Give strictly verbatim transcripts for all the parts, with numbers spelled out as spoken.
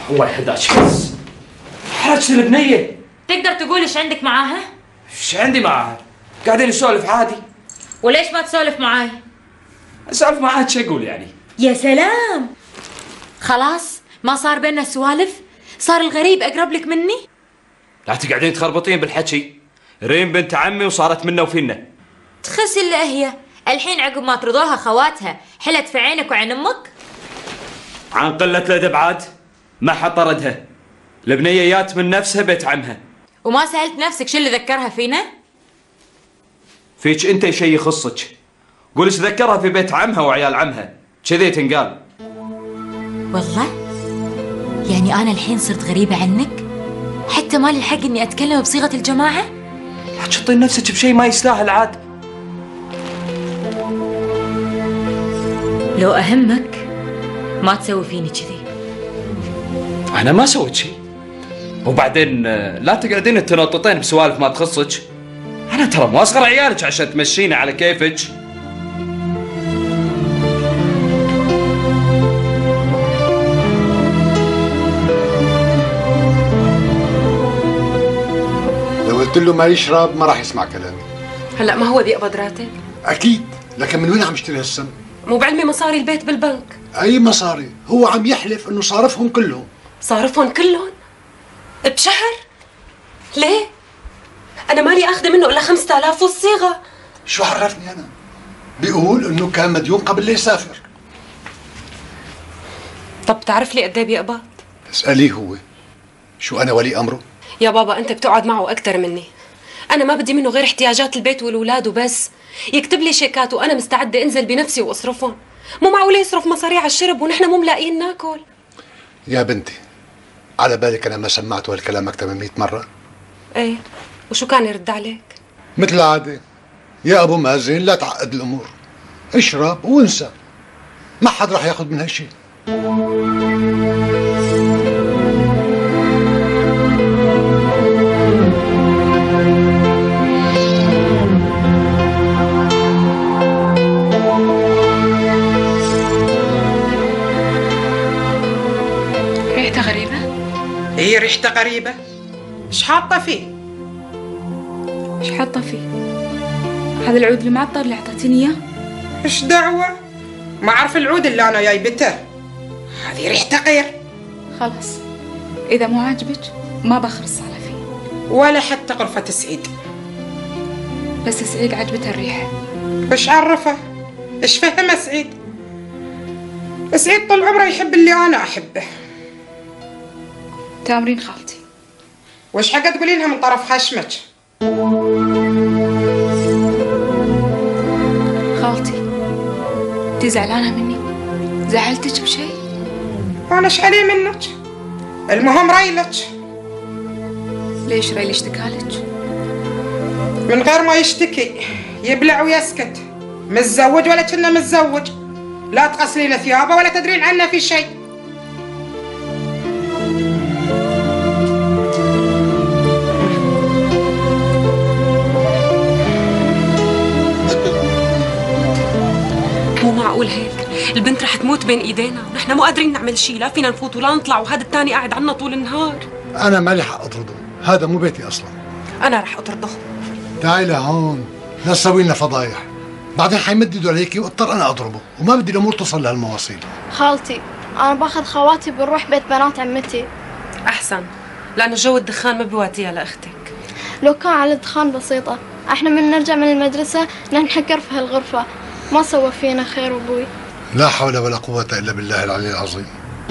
الله يهداك بس حرجت البنيه. تقدر تقول ايش عندك معاها؟ ايش عندي معاها؟ قاعدين نسولف عادي. وليش ما تسولف معاي؟ اسولف معاها شو اقول يعني؟ يا سلام، خلاص ما صار بيننا سوالف؟ صار الغريب اقرب لك مني؟ لا تقعدين تخربطين بالحكي. ريم بنت عمي وصارت منا وفينا. تخس الا هي الحين عقب ما ترضوها خواتها حلت في عينك وعين امك؟ عن قلة الادب عاد ما حد طردها. البنيه جات من نفسها بيت عمها. وما سألت نفسك شو اللي ذكرها فينا؟ فيك انت شيء يخصك. قول ايش ذكرها في بيت عمها وعيال عمها كذي تنقال. والله يعني انا الحين صرت غريبة عنك؟ حتى مالي الحق اني اتكلم بصيغة الجماعة؟ لا تشطين نفسك بشيء ما يستاهل عاد. لو اهمك ما تسوي فيني كذي. انا ما سويت شيء. وبعدين لا تقعدين تنططين بسوالف ما تخصك. انا ترى مو اصغر عيالك عشان تمشيني على كيفك. لو قلت له ما يشرب ما راح يسمع كلامي. هلا ما هو بيقبض راتب؟ اكيد، لكن من وين عم يشتري هالسم؟ مو بعلمي مصاري البيت بالبنك. اي مصاري؟ هو عم يحلف انه صارفهم كلهم. صارفهم كلهم؟ بشهر؟ ليه؟ انا مالي اخذ منه الا خمسة آلاف والصيغه. شو عرفني انا؟ بيقول انه كان مديون قبل لا يسافر. طب تعرف لي قد ايه بيقبض؟ اساليه هو. شو انا ولي امره؟ يا بابا انت بتقعد معه اكثر مني. انا ما بدي منه غير احتياجات البيت والولاد وبس. يكتب لي شيكات وانا مستعده انزل بنفسي واصرفهم. مو معقول يصرف مصاري على الشرب ونحن مو ملاقيين ناكل. يا بنتي على بالك انا ما سمعته هالكلام اكثر من مئة مره؟ ايه، وشو كان يرد عليك؟ مثل العاده. يا ابو مازن لا تعقد الامور. اشرب وانسى. ما حد راح ياخذ من هالشيء. ريحتها غريبة؟ ايه ريحته غريبة. ايش حاطة فيه؟ ايش حاطة فيه؟ هذا العود المعطر اللي اعطيتني اياه؟ ايش دعوة؟ ما اعرف العود اللي انا جايبته. هذه ريحته غير. خلاص اذا مو عاجبك ما بخرص على فيه. ولا حتى غرفة سعيد. بس سعيد عجبتها الريحة. ايش عرفه؟ ايش فهمه سعيد؟ سعيد طول عمره يحب اللي انا احبه. تامرين خالتي. وش حق تقولينها من طرف خشمك؟ خالتي انت زعلانة مني؟ زعلتك بشيء؟ انا ايش علي منك؟ المهم ريلك. ليش ريلي اشتكالك؟ من غير ما يشتكي يبلع ويسكت. متزوج ولا كنا متزوج. لا تغسلين ثيابه ولا تدرين عنه في شيء. مو معقول هيك. البنت رح تموت بين ايدينا ونحن مو قادرين نعمل شيء. لا فينا نفوت ولا نطلع وهذا الثاني قاعد عنا طول النهار. انا مالي حق اطرده. هذا مو بيتي اصلا. انا رح اطرده. تعي لهون لا تسوي لنا فضايح. بعدين حيمددوا عليكي واضطر انا اضربه وما بدي الامور توصل لهالمواصيل. خالتي انا باخذ خواتي بنروح بيت بنات عمتي. احسن، لانه جو الدخان ما بيوديها لاختك. لو كان على الدخان بسيطه. احنا من نرجع من المدرسه ننحكر في هالغرفه. ما سوى فينا خير ابوي. لا حول ولا قوه الا بالله العلي العظيم.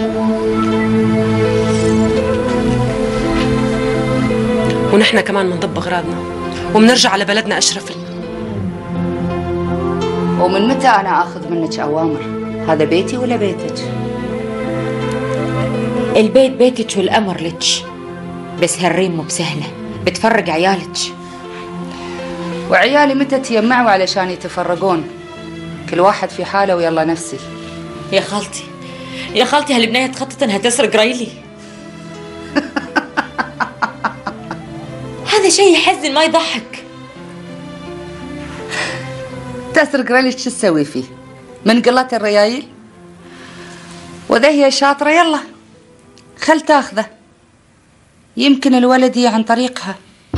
ونحن كمان بنضب اغراضنا وبنرجع على بلدنا اشرف لنا. ومن متى انا اخذ منك اوامر؟ هذا بيتي ولا بيتك؟ البيت بيتك والامر لك. بس هالريم مو بسهله بتفرق عيالك. وعيالي متى تجمعوا علشان يتفرقون؟ كل واحد في حاله ويلا نفسي. يا خالتي يا خالتي هالبنية تخطط انها تسرق ريلي. هذا شيء يحزن ما يضحك. تسرق ريلي شو تسوي فيه؟ من قلة الريايل؟ وذا هي شاطرة. يلا خل تاخذه، يمكن الولد عن طريقها.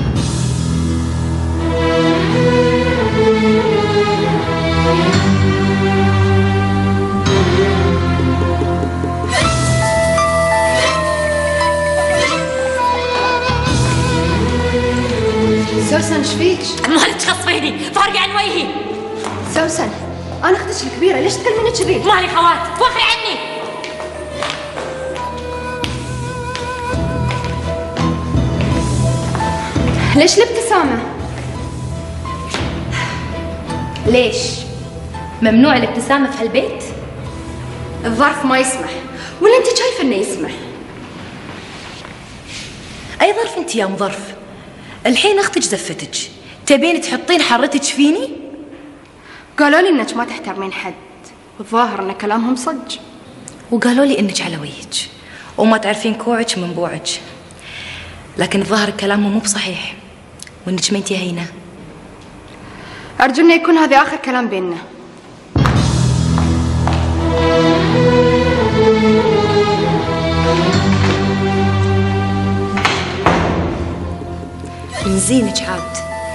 سوسن ايش فيك؟ ما تخص فيني، فارقة عن وجهي. سوسن انا اختك الكبيرة، ليش تكلميني كذي؟ مالي خوات، وخري عني. ليش الابتسامة؟ ليش؟ ممنوع الابتسامة في هالبيت؟ الظرف ما يسمح، ولا انت شايفة انه يسمح؟ أي ظرف أنت يا مظرف؟ الحين أختك زفتك، تبين تحطين حرتك فيني؟ قالوا لي انك ما تحترمين حد، والظاهر ان كلامهم صج. وقالوا لي إنك على ويك وما تعرفين كوعك من بوعك، لكن الظاهر كلامهم مو بصحيح وإنك ما انتي هينة. أرجو إنه يكون هذا آخر كلام بيننا. من زينك عاد،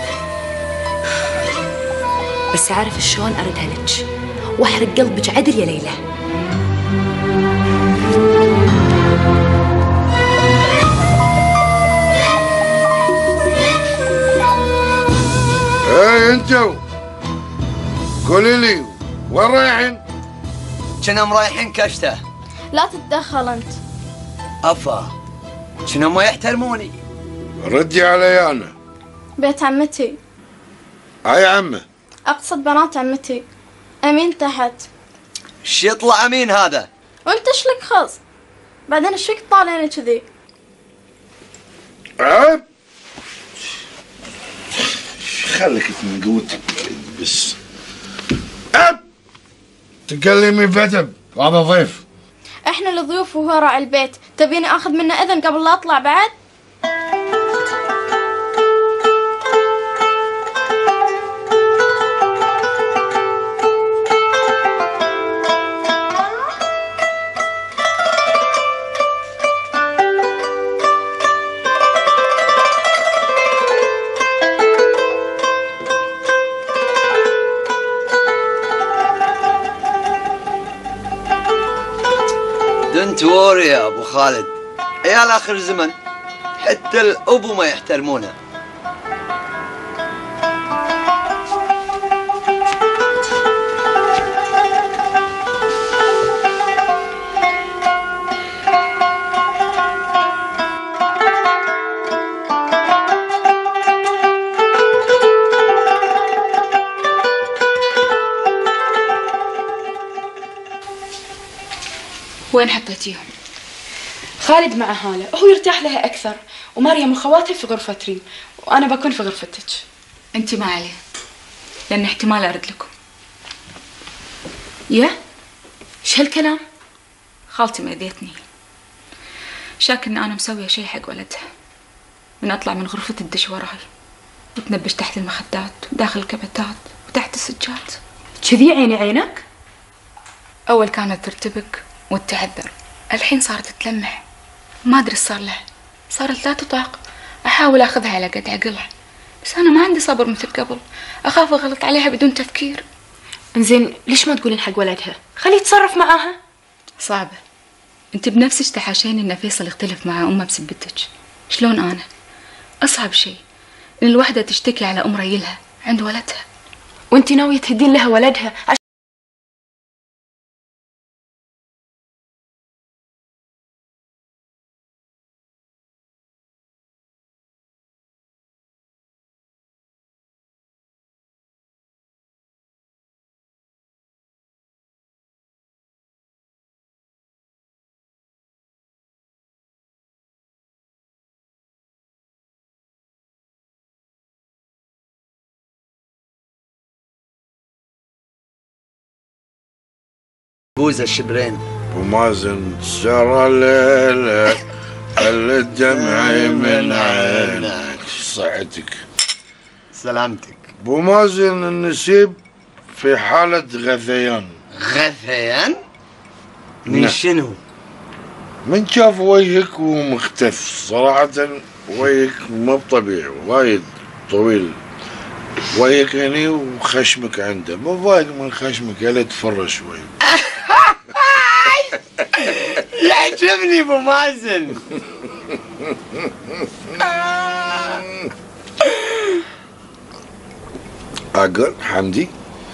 بس عارف شلون أردها لك وأحرق قلبك عدل يا ليلى. ايه انتو قولي لي وين رايحين؟ كنا مريحين كشته. لا تتدخل انت. افا كنا ما يحترموني. ردي علي انا. بيت عمتي. هاي عمه. اقصد بنات عمتي. امين تحت. ايش يطلع امين هذا؟ وانت ايش لك خص؟ بعدين ايش فيك طالعني كذي؟ عيب. خليك من قوتك بس. عيب. تكلمي بأدب، هذا ضيف. احنا الضيوف وهو راعي البيت، تبيني اخذ منه اذن قبل لا اطلع بعد؟ دنت ووري يا ابو خالد، عيال اخر زمن حتى الابو ما يحترمونه. وين حطيتيهم؟ خالد مع هالة، هو يرتاح لها أكثر، ومريم وخواتها في غرفة ريم، وأنا بكون في غرفتك. أنت ما عليه، لأن احتمال أرد لكم. يا؟ إيش هالكلام؟ خالتي ما أذيتني، شاك إن أنا مسوية شي حق ولدها، من أطلع من غرفة الدش وراي، وتنبش تحت المخدات وداخل الكبتات وتحت السجاد. كذي عيني عينك؟ أول كانت ترتبك وتعذر، الحين صارت تلمح، ما أدري صار لها، صارت لا تطاق. أحاول أخذها على قد عقلها، بس أنا ما عندي صبر مثل قبل، أخاف أغلط عليها بدون تفكير. إنزين ليش ما تقولين حق ولدها؟ خليه يتصرف معاها. صعبة، أنت بنفسك تحاشين إن فيصل يختلف مع أمه بسبتك، شلون أنا؟ أصعب شيء إن الوحدة تشتكي على أم ريلها عند ولدها. وأنت ناوية تهدين لها ولدها عش... بوز الشبرين. ومازن سرى الليلة خلي الدمع من عينك. صحتك. سلامتك. بو مازن النسيب في حالة غثيان. غثيان؟ من شنو؟ من شاف وجهك ومختف صراحة، وجهك ما بطبيعي، وايد طويل وجهك هني وخشمك عنده، بفايق من خشمك يا ليت تفرج شوي. يعجبني ابو مازن. اقول حمدي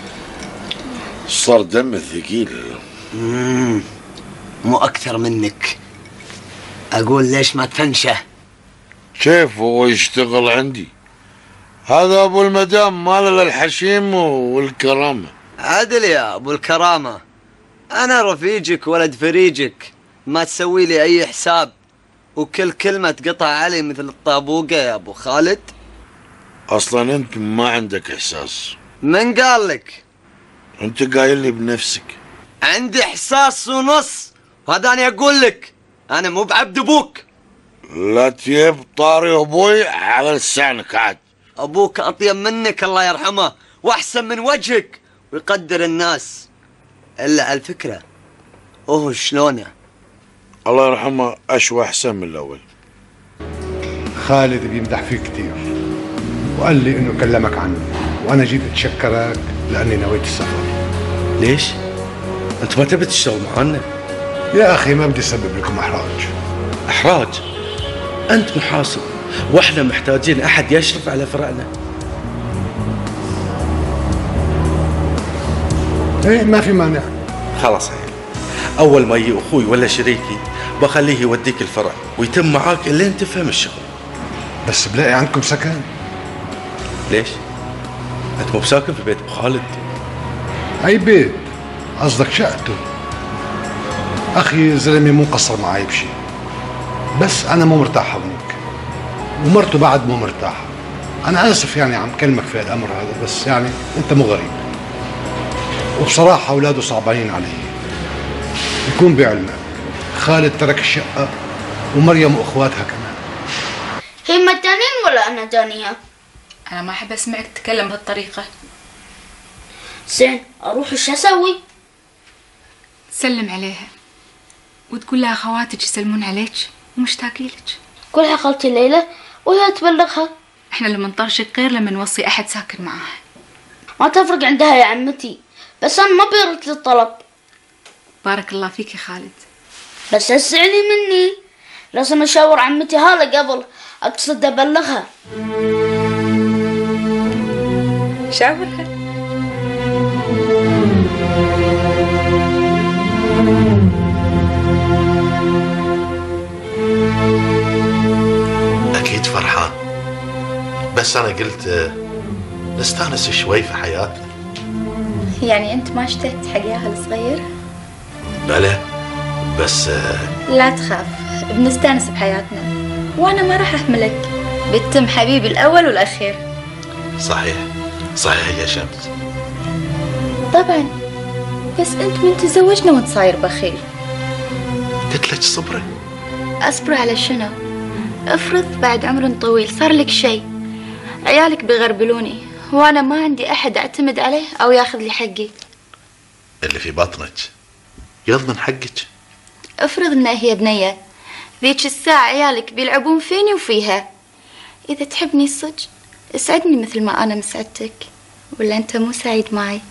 صار دمه ثقيل. مم. مو اكثر منك. اقول ليش ما تفنشه؟ كيف هو يشتغل عندي؟ هذا ابو المدام مال الحشيم والكرامه. عدل يا ابو الكرامه، انا رفيجك ولد فريجك، ما تسوي لي اي حساب وكل كلمه تقطع علي مثل الطابوقه يا ابو خالد. اصلا انت ما عندك احساس. من قال لك؟ انت قايل لي بنفسك. عندي احساس ونص، وهذا انا اقول لك انا مو بعبد ابوك. لا تجيب طاري ابوي على لسانك عاد. ابوك اطيب منك الله يرحمه واحسن من وجهك ويقدر الناس، الا الفكره وهو شلونه. الله يرحمه اشوى احسن من الاول. خالد بيمدح فيك كثير وقال لي انه كلمك عني، وانا جيت اتشكرك لاني نويت السفر. ليش؟ انت ما تبي تشتغل معنا؟ يا اخي ما بدي اسبب لكم احراج. احراج؟ انت محاسب واحنا محتاجين احد يشرف على فرعنا. ايه ما في مانع. خلاص هيك، اول ما يجي اخوي ولا شريكي بخليه يوديك الفرع ويتم معاك اللي تفهم الشغل. بس بلاقي عندكم سكن؟ ليش؟ انت مو بساكن في بيت ابو خالد؟ اي بيت؟ قصدك شقته؟ اخي زلمه مو مقصر معي بشي، بس انا مو مرتاح هونيك ومرته بعد مو مرتاحه. انا اسف يعني عم كلمك في الامر هذا، بس يعني انت مو غريب، وبصراحه اولاده صعبانين علي. يكون بعلمك خالد ترك الشقه ومريم واخواتها كمان. هي مجانين ولا انا جانيها؟ انا ما احب اسمعك تتكلم بهالطريقه. زين اروح ايش اسوي؟ تسلم عليها وتقول لها خواتك يسلمون عليك ومشتاقين لك. قولها خالتي ليلى وهي تبلغها. احنا لما نطرشك غير لما نوصي احد ساكن معاها. ما تفرق عندها يا عمتي، بس انا ما بيرد لي الطلب. بارك الله فيك يا خالد. بس اسعلي مني، لازم اشاور عمتي هذا قبل اقصد ابلغها. شاورها. أكيد فرحان، بس أنا قلت نستانس شوي في حياتنا. يعني أنت ما اشتهت حق ياها الصغير؟ بلى، بس لا تخاف، بنستانس بحياتنا وأنا ما راح أحملك، بتم حبيبي الأول والأخير. صحيح صحيح يا شمس. طبعا، بس أنت من تزوجنا وأنت صاير بخيل. قلت لك صبري. أصبر على شنو؟ افرض بعد عمر طويل صار لك شيء، عيالك بيغربلوني وأنا ما عندي أحد أعتمد عليه أو ياخذ لي حقي. اللي في بطنك يضمن حقك. افرض إنها هي بنية، ذيك الساعة عيالك بيلعبون فيني وفيها. إذا تحبني صدق اسعدني مثل ما أنا مسعدتك، ولا أنت مو سعيد معي؟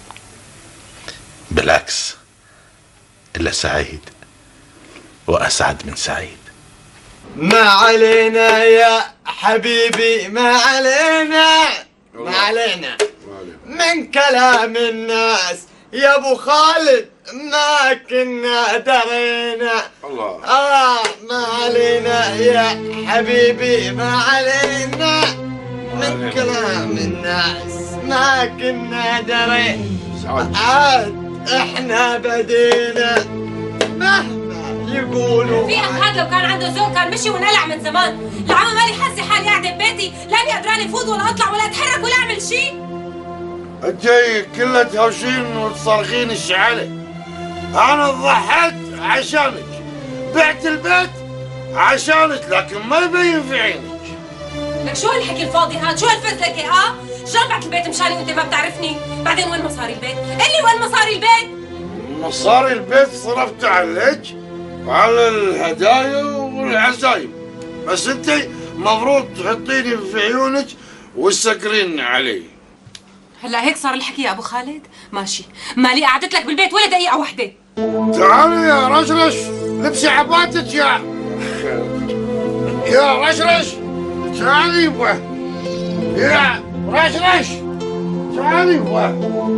بالعكس، إلا سعيد وأسعد من سعيد. ما علينا يا حبيبي، ما علينا ما علينا من كلام الناس يا ابو خالد، ما كنا درينا. الله. اه ما علينا يا حبيبي، ما علينا من كلام الناس، ما كنا درينا. عاد احنا بدينا مهما يقولوا. في هذا لو كان عنده ذوق كان مشي ونقلع من زمان. العمى مالي حاسه حالي قاعده ببيتي، لاني قدراني افوت ولا اطلع ولا اتحرك ولا اعمل شيء. انتي كلها تهوشين وتصرخين الشعلة. انا ضحيت عشانك، بعت البيت عشانك، لكن ما يبين في عينك. لك شو هالحكي الفاضي هاد؟ شو هالفزلكه؟ اه شلون بعت البيت مشاني وانت ما بتعرفني؟ بعدين وين مصاري البيت؟ قل لي وين مصاري البيت؟ مصاري البيت صرفت عليك؟ على الهدايا والعزايم، بس انت مفروض تحطيني في عيونك وتسكرين علي. هلا هيك صار الحكي يا ابو خالد؟ ماشي، مالي قعدت لك بالبيت ولا دقيقة واحدة. تعالي يا رشرش، لبسي عباتك يا يا رشرش، تعالي يبا يا رشرش، تعالي يبا.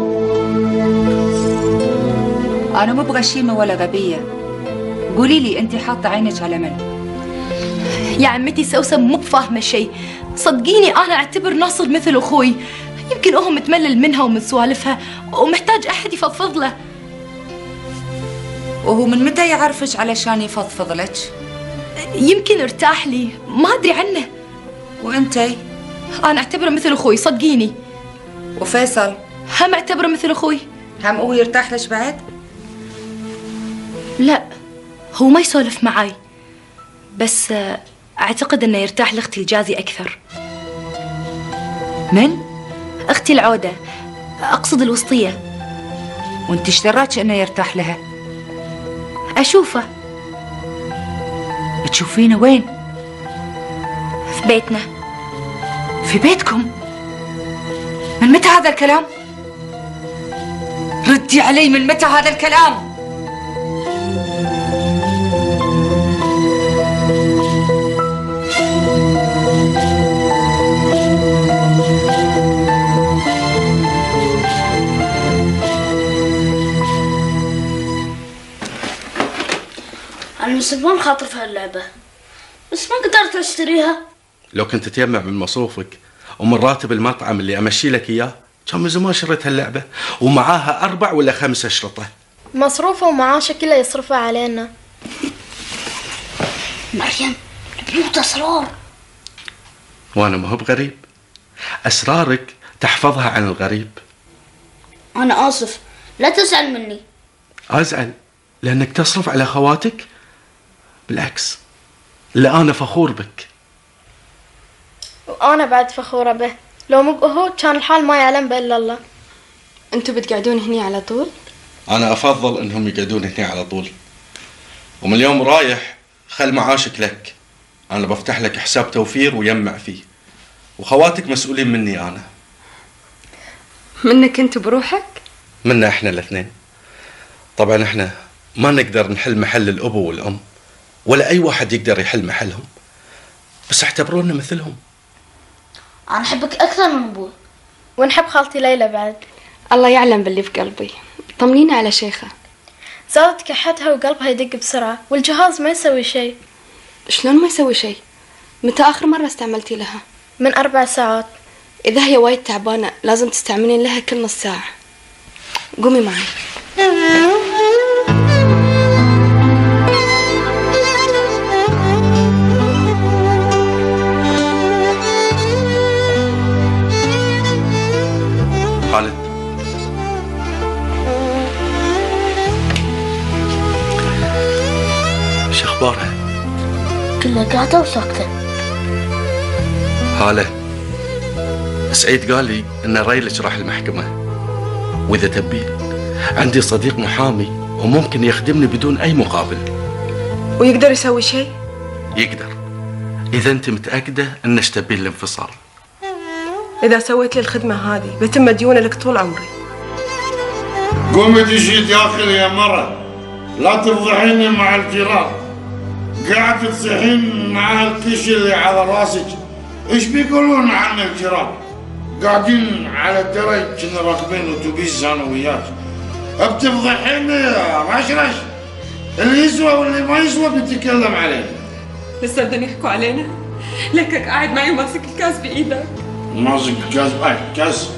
أنا مو بغشيمة ولا غبية. قولي لي أنت حاطة عينك على من؟ يا عمتي سوسن مو بفاهمة شيء، صدقيني أنا أعتبر ناصر مثل أخوي، يمكن هو متملل منها ومن سوالفها ومحتاج أحد يفضفض له. وهو من متى يعرفش علشان يفضفض لك؟ يمكن ارتاح لي، ما أدري عنه. وأنتي؟ أنا أعتبره مثل أخوي صدقيني. وفيصل؟ هم أعتبره مثل أخوي. هم هو يرتاح لك بعد؟ لا، هو ما يسولف معاي، بس أعتقد أنه يرتاح لأختي الجازي أكثر. من؟ أختي العودة، أقصد الوسطية. وأنت ايش دراك أنه يرتاح لها؟ أشوفه. تشوفينه وين؟ في بيتنا. في بيتكم؟ من متى هذا الكلام؟ ردي علي، من متى هذا الكلام؟ أنا من زمان خاطر في هاللعبة، بس ما قدرت أشتريها. لو كنت تجمع من مصروفك ومن راتب المطعم اللي امشي لك اياه كان من زمان شريت هاللعبه، ومعاها اربع ولا خمس اشرطه. مصروفه ومعاشه كله يصرفه علينا. مريم، البيوت اسرار. وانا ما هو بغريب، اسرارك تحفظها عن الغريب. أنا آسف، لا تزعل مني. ازعل لانك تصرف على خواتك؟ بالعكس، لا انا فخور بك. وأنا بعد فخورة به، لو مو هو كان الحال ما يعلم به إلا الله. أنتوا بتقعدون هني على طول؟ انا افضل انهم يقعدون هنا على طول، ومن اليوم رايح خل معاشك لك. انا بفتح لك حساب توفير ويمع فيه، وخواتك مسؤولين مني انا. منك أنت بروحك؟ منا احنا الاثنين. طبعا احنا ما نقدر نحل محل الأبو والأم، ولا أي واحد يقدر يحل محلهم، بس اعتبرونا مثلهم. أنا أحبك أكثر من أبوي، ونحب خالتي ليلى بعد. الله يعلم باللي في قلبي. طمنينا على شيخة. زادت كحتها وقلبها يدق بسرعة، والجهاز ما يسوي شيء. شلون ما يسوي شيء؟ متى آخر مرة استعملتي لها؟ من أربع ساعات. إذا هي وايد تعبانة لازم تستعملين لها كل نص ساعة. قومي معي. خالد، ايش اخبارها؟ كلها قاعدة وساكتة. هاله، سعيد قال لي ان ريلك راح المحكمة، واذا تبين عندي صديق محامي وممكن يخدمني بدون اي مقابل. ويقدر يسوي شيء؟ يقدر، اذا انت متأكدة انك تبين الانفصال. إذا سويت لي الخدمة هذه بتم مديونة لك طول عمري. قومي تجي داخل يا مرة، لا تفضحيني مع الجيران. قاعد تصيحين مع الكش اللي على راسك. ايش بيقولون عن الجيران؟ قاعدين على الدرج كنا راكبين اتوبيس انا وياك. بتفضحيني يا رشرش. اللي يسوى واللي ما يسوى بيتكلم عليه. لسه بدهم يحكوا علينا؟ لكك قاعد معي وماسك الكاس بايدك. ماسك الكاس باي كاس.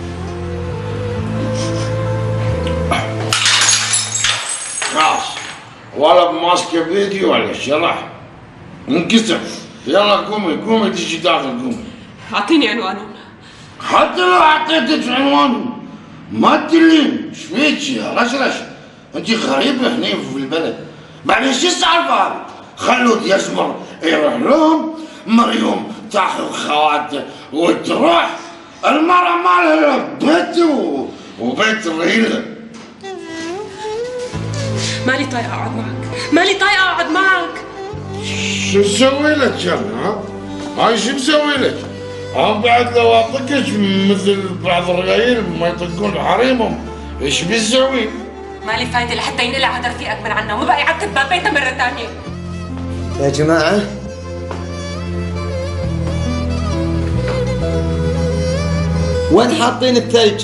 خلاص، ولا بماسكه بيدي ولا شرح. انكسر. يلا قومي قومي تجي داخل قومي. اعطيني عنوانهم. حتى لو اعطيتك عنوانهم ما تدلين. ايش فيك يا رشرش؟ انت غريبه هنا في البلد. بعدين شو السالفه هذه؟ خلود يزمر يروح لهم، مريوم تاخذ خواته وتروح. المرأة ما لها بيت وبيت الرهيلة. مالي طايقة أقعد معك، مالي طايقة أقعد معك. شو نسوي لك أنا ها؟ هاي شو مسوي لك؟ هم بعد لو أطقك مثل بعض الرجايل ما يطقون حريمهم، إيش بيسوي؟ مالي فايدة لحتى ينقلع هذا رفيقك من عنا وما بقى يعتب باب بيته مرة ثانية. يا جماعة وين حاطين الثلج؟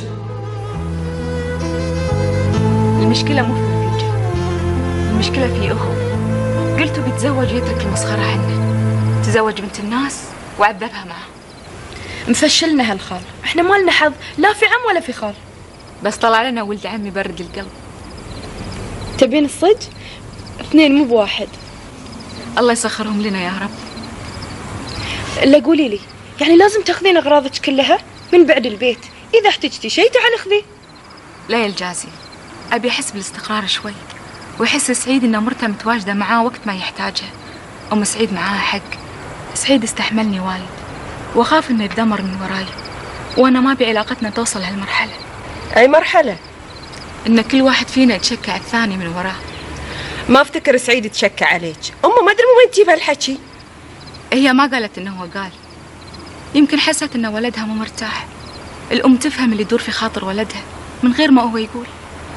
المشكلة مو في الثلج، المشكلة في أخو. قلتوا بيتزوج ويترك المسخرة عنه، تزوج بنت الناس وعذبها معه. مفشلنا هالخال، احنا ما لنا حظ لا في عم ولا في خال. بس طلع لنا ولد عمي برد القلب. تبين الصج؟ اثنين مو بواحد. الله يسخرهم لنا يا رب. الا قولي لي، يعني لازم تاخذين اغراضك كلها من بعد البيت؟ اذا احتجتي شيء تعال خذيه. لا يا الجازي، ابي احس بالاستقرار شوي، ويحس سعيد ان مرته متواجده معاه وقت ما يحتاجها. ام سعيد معاها حق، سعيد استحملني وايد واخاف انه يتدمر من وراي، وانا ما ابي علاقتنا توصل هالمرحله. اي مرحله؟ ان كل واحد فينا يتشكى الثاني من وراه. ما افتكر سعيد يتشكى عليك، امه ما ادري من وين تجيب هالحكي. هي ما قالت انه هو قال، يمكن حست ان ولدها مو مرتاح. الام تفهم اللي يدور في خاطر ولدها من غير ما هو يقول.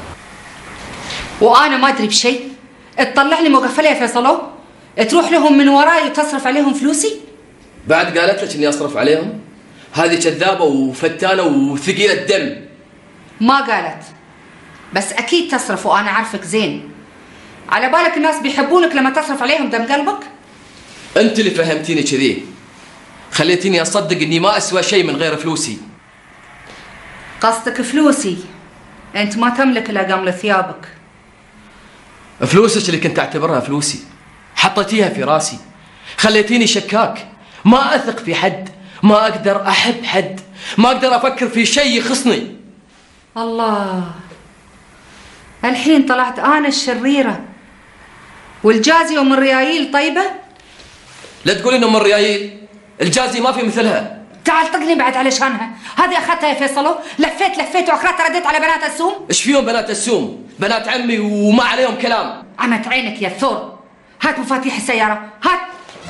وانا ما ادري بشيء، تطلع لي مغفله يا فيصلو، تروح لهم من وراي وتصرف عليهم فلوسي؟ بعد قالت لك اني اصرف عليهم؟ هذه كذابه وفتانه وثقيله الدم. ما قالت، بس اكيد تصرف وانا عارفك زين. على بالك الناس بيحبونك لما تصرف عليهم دم قلبك؟ انت اللي فهمتيني كذي، خليتيني اصدق اني ما اسوى شيء من غير فلوسي. قصدك فلوسي؟ انت ما تملك الا قمل ثيابك. فلوسك اللي كنت اعتبرها فلوسي حطيتيها في راسي، خليتيني شكاك، ما اثق في حد، ما اقدر احب حد، ما اقدر افكر في شيء يخصني. الله، الحين طلعت انا الشريره والجازي ام الريايل طيبه؟ لا تقولين ام الريايل، الجازي ما في مثلها. تعال طقني بعد علشانها، هذه اخذتها يا فيصلو، لفيت لفيت واخرتها رديت على بنات السوم. ايش فيهم بنات السوم؟ بنات عمي وما عليهم كلام. عمت عينك يا ثور، هات مفاتيح السياره، هات.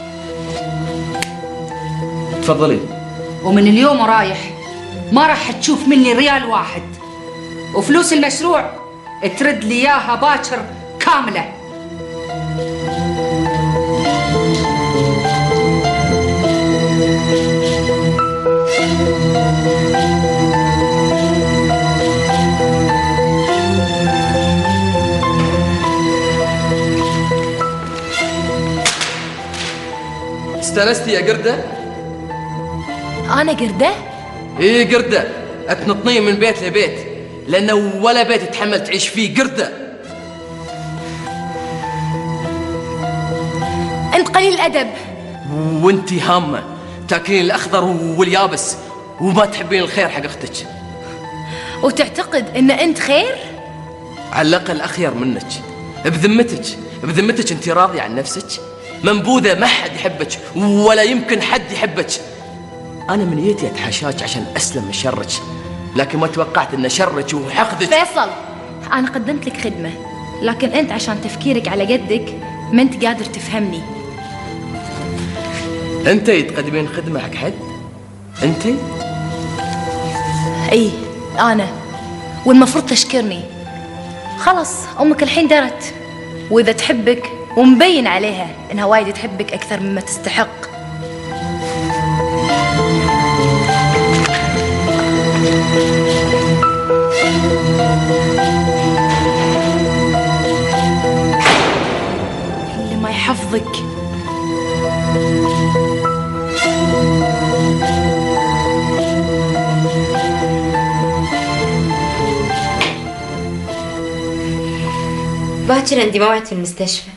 تفضلي. ومن اليوم ورايح ما راح تشوف مني ريال واحد، وفلوس المشروع ترد لي اياها باكر كامله. استانستي يا قردة؟ أنا قردة؟ إيه قردة، أتنطنين من بيت لبيت، لأنه ولا بيت تتحمل تعيش فيه قردة. أنت قليل الأدب. وأنتي هامة، تاكلين الأخضر واليابس وما تحبين الخير حق أختك. وتعتقد إن أنت خير؟ على الأقل أخير منك. بذمتك بذمتك أنت راضية عن نفسك؟ منبوذة، ما حد يحبك ولا يمكن حد يحبك. أنا من نيتي أتحاشاك عشان أسلم من شرك، لكن ما توقعت أن شرك وحقدك. فيصل، أنا قدمت لك خدمة، لكن أنت عشان تفكيرك على قدك ما أنت قادر تفهمني. أنت تقدمين خدمة حق حد؟ أنت؟ إيه أنا، والمفروض تشكرني. خلاص أمك الحين درت، وإذا تحبك ومبين عليها إنها وايد تحبك أكثر مما تستحق. اللي ما يحفظك. باكر عندي موعد في المستشفى.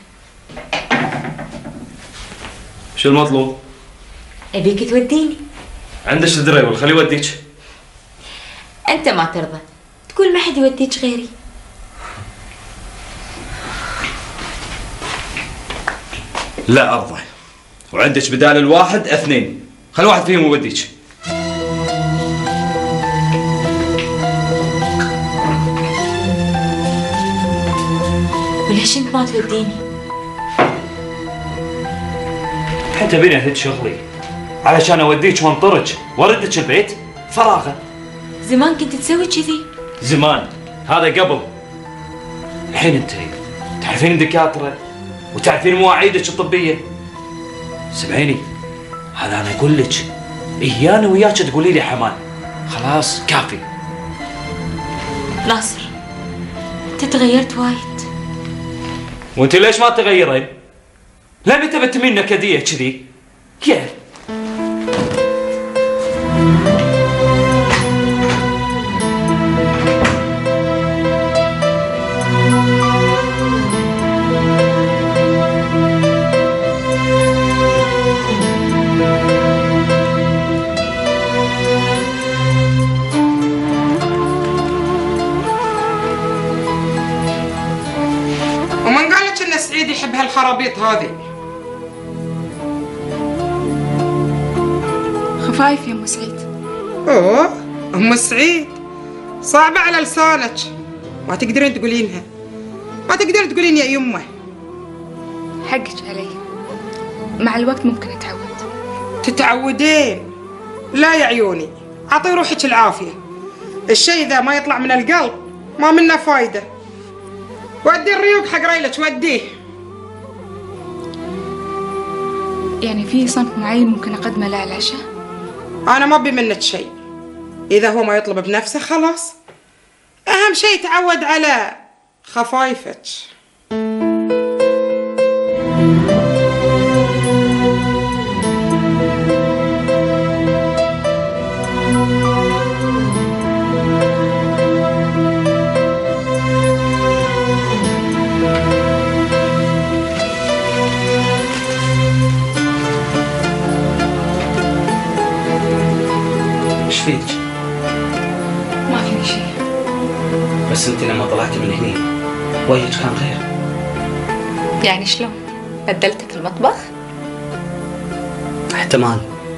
شو المطلوب؟ أبيك توديني. عندك الدرايفر، خليه يوديك. أنت ما ترضى، تقول ما حد يوديك غيري. لا أرضى، وعندك بدال الواحد اثنين، خلي واحد فيهم يوديك. وليش انت ما توديني؟ حتى بيني هد شغلي علشان اوديك وانطرك واردك البيت فراغه. زمان كنت تسوي كذي؟ زمان هذا قبل. الحين انت تعرفين الدكاتره وتعرفين مواعيدك الطبيه. سمعيني، هذا انا اقول لك إيه، انا وياك تقولي لي حمان. خلاص كافي. ناصر انت تغيرت وايد. وانت ليش ما تغيرين؟ لا متى بتمين نكديه كذي؟ كيف؟ ومن قال لك ان سعيد يحب هالخرابيط هذه؟ خفايف يا ام سعيد. اوه ام سعيد صعبة على لسانك، ما تقدرين تقولينها، ما تقدرين تقولين يا يمه. حقك علي، مع الوقت ممكن اتعود. تتعودين؟ لا يا عيوني، اعطي روحك العافية. الشيء ذا ما يطلع من القلب ما منه فايدة. ودي الريوق حق ريلك وديه. يعني في صنف معين ممكن اقدمه له على العشاء؟ انا ما ابي منك شيء، اذا هو ما يطلب بنفسه خلاص. اهم شيء تعود على خفايفك. ايش فيك؟ ما فيني شيء. بس انت لما طلعتي من هني وجهك كان غير. يعني شلون؟ بدلت في المطبخ؟ احتمال.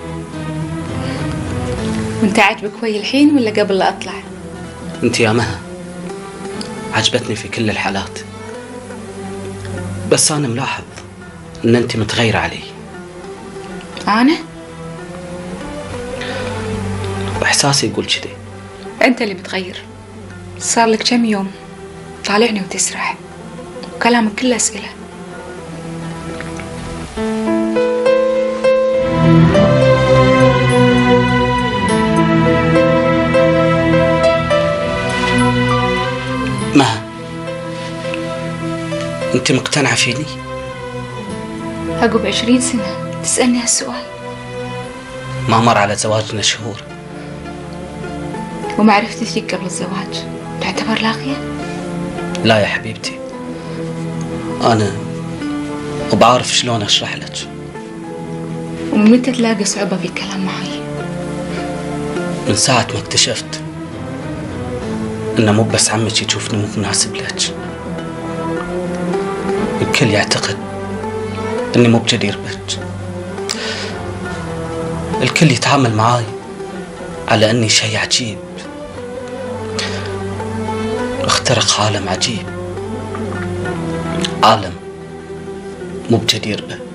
وانت عاجبك وي الحين ولا قبل لا اطلع؟ انت يا مها عجبتني في كل الحالات، بس انا ملاحظ ان انت متغيرة علي. انا؟ واحساسي يقول كذي. انت اللي متغير. صار لك كم يوم طالعني وتسرح وكلامك كله اسئله. مها انت مقتنعة فيني؟ عقب عشرين سنة تسألني هالسؤال؟ ما مر على زواجنا شهور. ومعرفتي فيك قبل الزواج تعتبر لاغية؟ لا يا حبيبتي، أنا وبعرف شلون أشرح لك. ومن متى تلاقي صعوبة في الكلام معي؟ من ساعة ما اكتشفت إنه مو بس عمك يشوفني مو مناسب لك، الكل يعتقد إني مو بجدير بك، الكل يتعامل معاي على إني شيء عجيب، اخترق عالم عجيب، عالم مو بجدير به.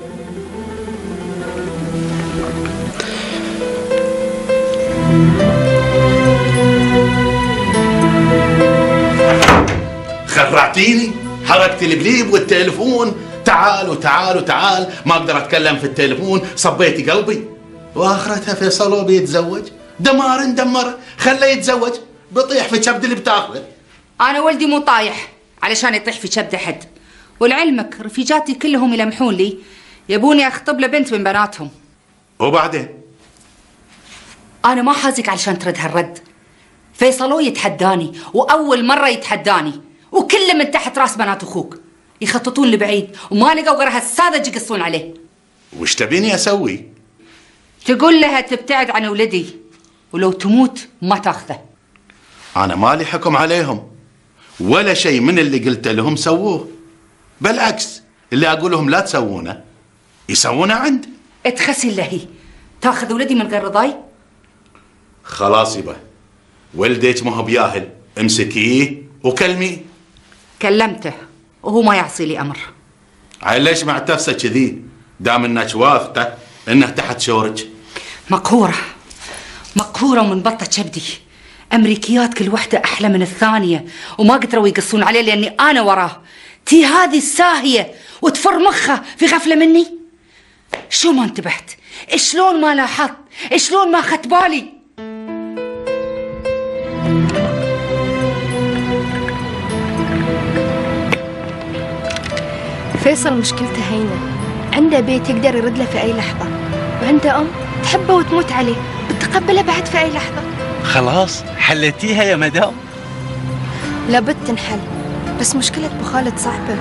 خرعتيني، حركت البليب والتليفون، تعال وتعال وتعال، ما اقدر اتكلم في التليفون، صبيتي قلبي. واخرتها فيصل بيتزوج، دمار دمر، خليه يتزوج، بيطيح في كبد اللي بتاخذه. انا ولدي مو طايح علشان يطيح في كبد احد، ولعلمك رفيجاتي كلهم يلمحون لي يبوني اخطب له بنت من بناتهم. وبعدين؟ انا ما حازك علشان ترد هالرد. فيصلو يتحداني، واول مره يتحداني، وكله من تحت راس بنات اخوك يخططون لبعيد وما لقوا غير هالساذج يقصون عليه. وش تبيني اسوي؟ تقول لها تبتعد عن ولدي، ولو تموت ما تاخذه. انا مالي حكم عليهم، ولا شيء من اللي قلت لهم سووه، بالعكس اللي اقول لهم لا تسوونه يسوونه عندي. اتخسي اللهي، تاخذ ولدي من غير رضاي؟ خلاص يبا، ولدك ما هو بياهل، امسكيه وكلميه. كلمته وهو ما يعصي لي أمر. عيل ليش معتفسة كذي؟ دام انك واثقة انه تحت شورك. مقهورة مقهورة ومن بطة كبدي. أمريكيات كل وحدة أحلى من الثانية وما قدروا يقصون عليه لأني أنا وراه. تي هذه الساهية وتفر مخه في غفلة مني. شو ما انتبهت؟ شلون ما لاحظت؟ شلون ما خدت بالي؟ فيصل مشكلته هينة، عنده بيت يقدر يرد له في أي لحظة، وعنده أم تحبه وتموت عليه بتقبله بعد في أي لحظة. خلاص حليتيها يا مدام؟ لابد تنحل، بس مشكلة أبو خالد صعبة.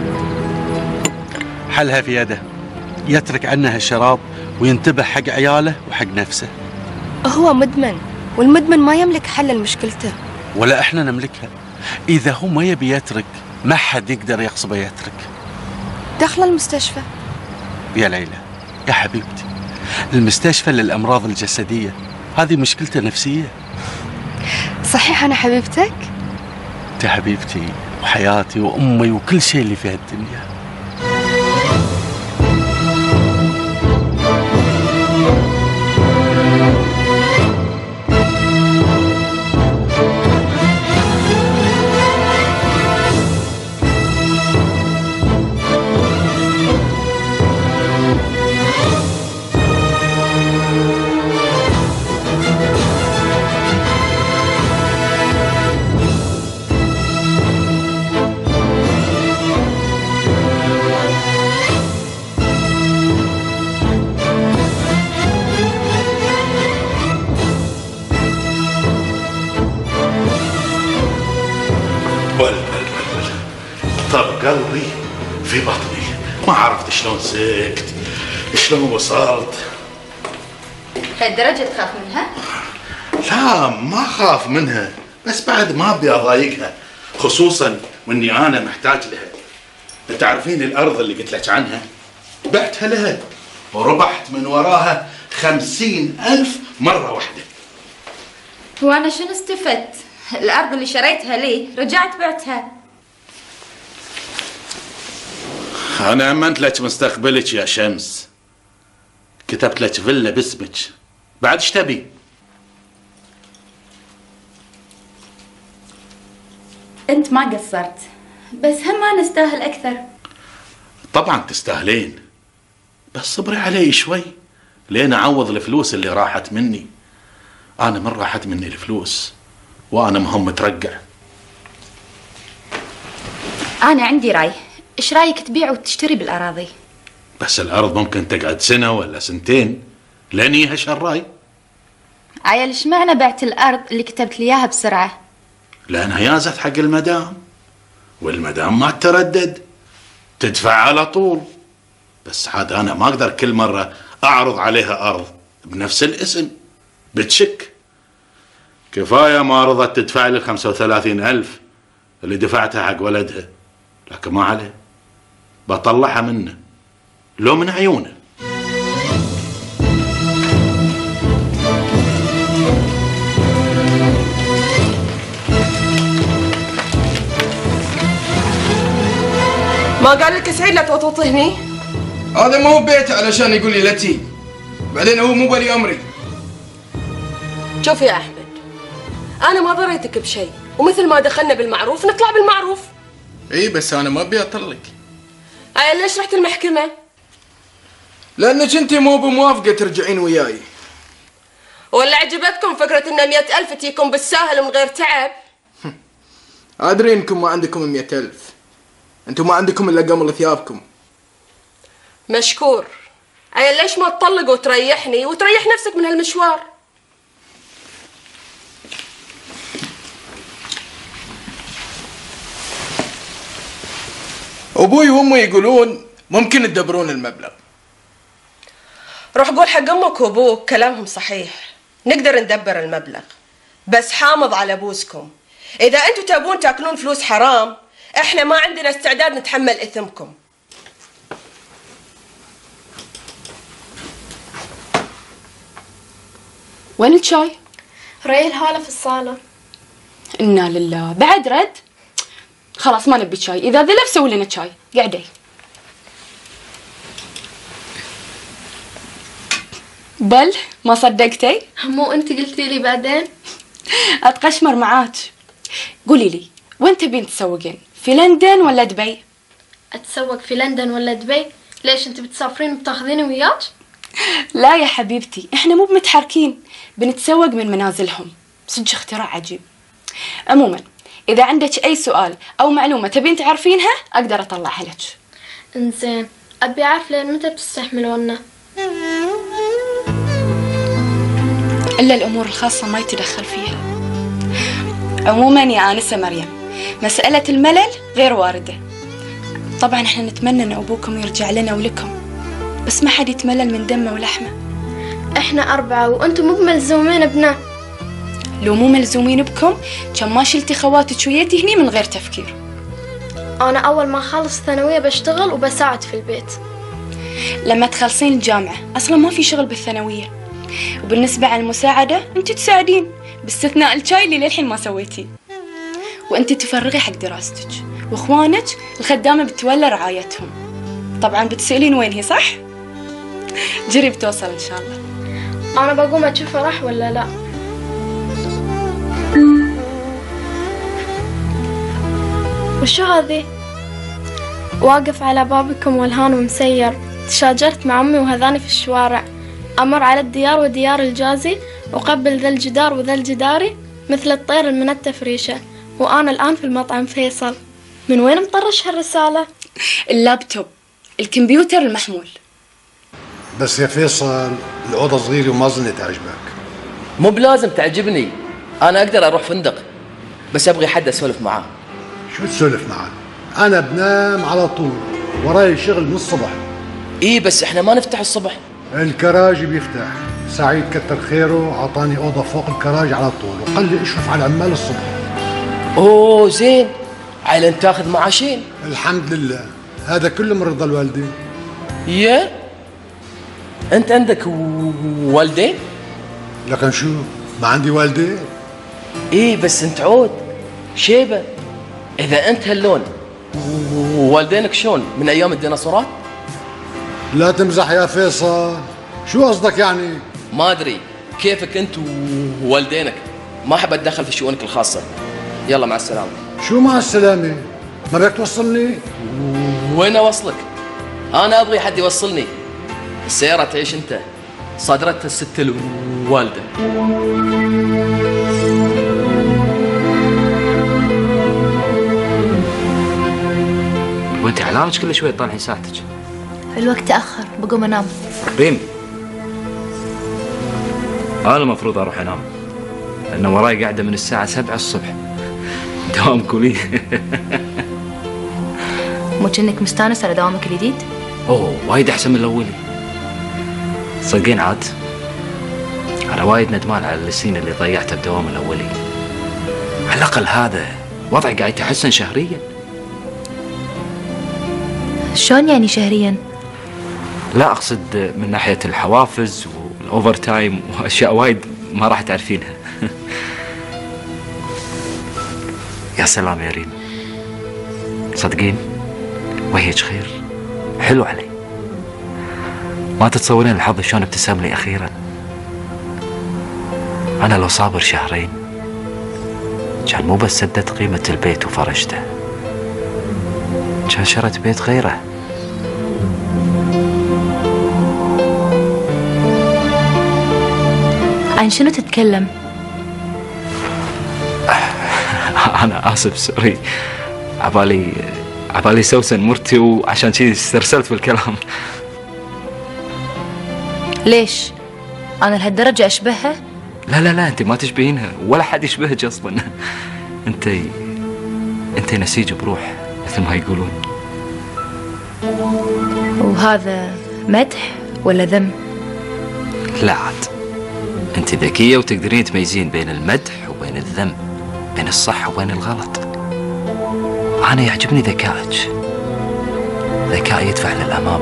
حلها في يده، يترك عنها الشراب وينتبه حق عياله وحق نفسه. هو مدمن، والمدمن ما يملك حل لمشكلته. ولا احنا نملكها. اذا هو ما يبي يترك ما حد يقدر يغصبه يترك. دخل المستشفى. يا ليلى يا حبيبتي، المستشفى للأمراض الجسدية، هذه مشكلته نفسية. صحيح أنا حبيبتك؟ أنت حبيبتي وحياتي وأمي وكل شيء اللي في هالدنيا. قلبي في بطني، ما عرفت شلون سكت، شلون وصلت. لهالدرجة تخاف منها؟ لا ما خاف منها، بس بعد ما ابي اضايقها، خصوصا واني انا محتاج لها. تعرفين الارض اللي قلت لك عنها بعتها لها وربحت من وراها خمسين الف مرة واحدة. وأنا شنو استفدت؟ الأرض اللي شريتها لي رجعت بعتها. أنا أمنت لك مستقبلك يا شمس، كتبت لك فيلا باسمك، بعد ايش تبي؟ أنت ما قصرت، بس هم ما نستاهل أكثر. طبعا تستاهلين، بس صبري علي شوي لين أعوض الفلوس اللي راحت مني. أنا من راحت مني الفلوس وأنا مهم مترقع. أنا عندي رأي، إيش رأيك تبيع وتشتري بالأراضي؟ بس الأرض ممكن تقعد سنة ولا سنتين لين يجيها شراي. عيل إيش معنى بعت الأرض اللي كتبت لي إياها بسرعة؟ لأنها يازت حق المدام، والمدام ما تردد تدفع على طول. بس عاد أنا ما أقدر كل مرة أعرض عليها أرض بنفس الاسم، بتشك. كفاية ما رضت تدفع لي خمسة وثلاثين ألف اللي دفعتها حق ولدها، لكن ما عليه، بطلعها منه لو من عيونه. ما قال لك سعيد لا توطوط هني؟ هذا ما هو بيته علشان يقول لي لا تي، بعدين هو مو ولي امري. شوف يا احمد، انا ما ضريتك بشيء، ومثل ما دخلنا بالمعروف نطلع بالمعروف. اي بس انا ما ابي اطلق. اي ليش رحت المحكمة؟ لانك انت مو بموافقة ترجعين وياي. ولا عجبتكم فكرة ان مئة ألف تجيكم بالساهل من غير تعب؟ ادري انكم ما عندكم مئة ألف، انتم ما عندكم الا قمل ثيابكم. مشكور. اي ليش ما تطلق وتريحني وتريح نفسك من هالمشوار؟ ابوي وامي يقولون ممكن تدبرون المبلغ. روح قول حق امك وابوك كلامهم صحيح، نقدر ندبر المبلغ، بس حامض على بوسكم. اذا انتم تبون تاكلون فلوس حرام، احنا ما عندنا استعداد نتحمل اثمكم. وين الشاي؟ ريل هالة في الصالة. انا لله، بعد رد؟ خلاص ما نبي شاي، اذا ذلف سوي لنا شاي. قعدي. بل ما صدقتي؟ مو انت قلتي لي بعدين؟ اتقشمر معاك. قولي لي وين تبين تسوقين؟ في لندن ولا دبي؟ اتسوق في لندن ولا دبي؟ ليش انت بتسافرين وبتاخذيني وياك؟ لا يا حبيبتي، احنا مو بمتحركين، بنتسوق من منازلهم. صدق اختراع عجيب. عموما اذا عندك اي سؤال او معلومه تبين تعرفينها اقدر اطلعها لك. انزين، ابي اعرف لين متى بتستحملونا؟ الا الامور الخاصه ما يتدخل فيها. عموما يا انسه مريم، مساله الملل غير وارده. طبعا احنا نتمنى ان ابوكم يرجع لنا ولكم، بس ما حد يتملل من دمه ولحمه. احنا اربعه وانتم مو ملزومين بنا. لو مو ملزومين بكم كان ما شلتي خواتك ويتي هني من غير تفكير. انا اول ما اخلص ثانويه بشتغل وبساعد في البيت. لما تخلصين الجامعه اصلا ما في شغل بالثانويه. وبالنسبه على المساعده انت تساعدين باستثناء الشاي اللي للحين ما سويتيه. وانت تفرغي حق دراستك، واخوانك الخدامه بتولى رعايتهم. طبعا بتسالين وين هي، صح؟ جري بتوصل ان شاء الله. انا بقوم اشوف راح ولا لا. وشو هذي؟ واقف على بابكم والهان ومسير. تشاجرت مع امي وهذاني في الشوارع. امر على الديار وديار الجازي، وقبل ذا الجدار وذا الجداري، مثل الطير المنتف ريشه. وانا الان في المطعم فيصل. من وين مطرش هالرساله؟ اللابتوب، الكمبيوتر المحمول. بس يا فيصل الاوضه صغيره وما ظني تعجبك. مو بلازم تعجبني، انا اقدر اروح فندق، بس ابغي حد اسولف معاه. شو تسولف معك؟ انا بنام على طول، وراي شغل من الصبح. ايه بس احنا ما نفتح الصبح. الكراج بيفتح. سعيد كتر خيره اعطاني اوضه فوق الكراج على طول، وقال لي اشرف على العمال الصبح. اوه زين، عيل انت تاخذ معاشين. الحمد لله، هذا كله من رضا الوالدين. يا انت عندك والدين؟ لكن شو ما عندي والدين؟ ايه بس انت عود شيبه. اذا انت هاللون والدينك شلون من ايام الديناصورات؟ لا تمزح يا فيصل، شو قصدك يعني؟ ما ادري كيفك انت ووالدينك، ما احب اتدخل في شؤونك الخاصه. يلا مع السلامه. شو مع السلامه؟ ما بدك توصلني؟ وين اوصلك؟ انا ابغي حد يوصلني. السياره تعيش انت، صادرتها الست الوالده. وانت علامج كل شوي تطالعين ساعتك. الوقت تأخر، بقوم انام. ريم، انا المفروض اروح انام، لان وراي قاعده من الساعه سبعة الصبح دوام كلي. مو كأنك مستانس على دوامك الجديد؟ اوه وايد احسن من الاولي. صدقين عاد انا وايد ندمان على السنين اللي ضيعتها بدوام الاولي. على الاقل هذا وضعي قاعد يتحسن شهريا. شلون يعني شهريا؟ لا اقصد من ناحيه الحوافز والاوفر تايم واشياء وايد ما راح تعرفينها. يا سلام يا ريم، صدقين وجهك خير حلو علي. ما تتصورين الحظ شلون ابتسم لي اخيرا. انا لو صابر شهرين كان مو بس سددت قيمه البيت وفرشته، كان شريت بيت غيره. عن شنو تتكلم؟ انا اسف سوري، عبالي عبالي سوسن مرتي وعشان شي استرسلت بالكلام. ليش؟ انا لهالدرجه اشبهها؟ لا لا لا انت ما تشبهينها ولا حد يشبهك اصلا. انت انت نسيج بروح مثل ما يقولون. وهذا مدح ولا ذم؟ لا عاد انت ذكيه وتقدرين تميزين بين المدح وبين الذم، بين الصح وبين الغلط. انا يعجبني ذكائك، ذكاء يدفع للامام.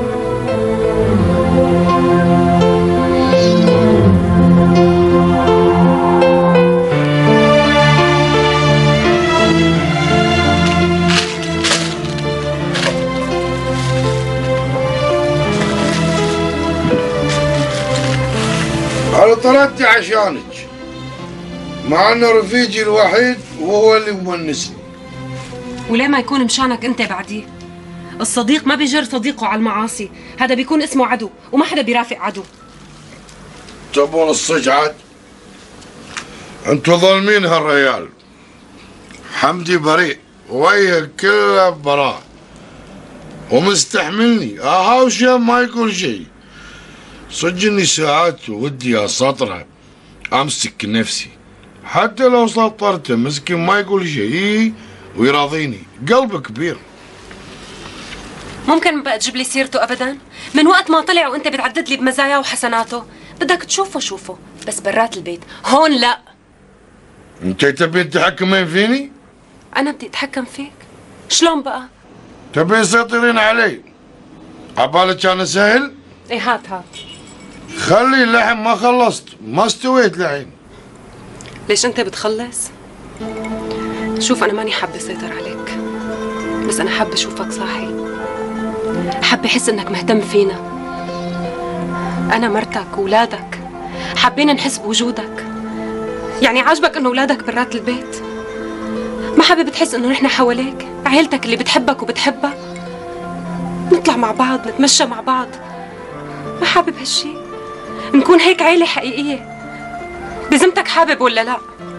أنا طردت عشانك، مع أنه رفيجي الوحيد وهو اللي مونسني. وليه ما يكون مشانك أنت بعديه؟ الصديق ما بيجر صديقه على المعاصي، هذا بيكون اسمه عدو، وما حدا بيرافق عدو. تبون الصج عاد؟ انتوا ظالمين هالريال. حمدي بريء وجهه كله براء ومستحملني، اهاوشه ما يقول شيء. صدق اني ساعات ودي اسطره امسك نفسي، حتى لو سطرته مسكين ما يقول شيء ويراضيني، قلبه كبير. ممكن ما بقى تجيب لي سيرته ابدا؟ من وقت ما طلع وانت بتعدد لي بمزاياه وحسناته، بدك تشوفه شوفه، بس برات البيت، هون لا. انت تبين تحكمين فيني؟ انا بدي اتحكم فيك؟ شلون بقى؟ تبين تسيطرين علي؟ عبالك انا سهل؟ ايه هات هات. خلي اللحم ما خلصت، ما استويت لحين. ليش انت بتخلص؟ شوف انا ماني حابه اسيطر عليك، بس انا حابه اشوفك صاحي، حابه احس انك مهتم فينا. انا مرتك وولادك، حابين نحس بوجودك. يعني عاجبك انه ولادك برات البيت؟ ما حابب تحس انه نحن حواليك، عيلتك اللي بتحبك وبتحبها، نطلع مع بعض، نتمشى مع بعض؟ ما حابب هالشي؟ نكون هيك عيلة حقيقية؟ بذمتك حابب ولا لا؟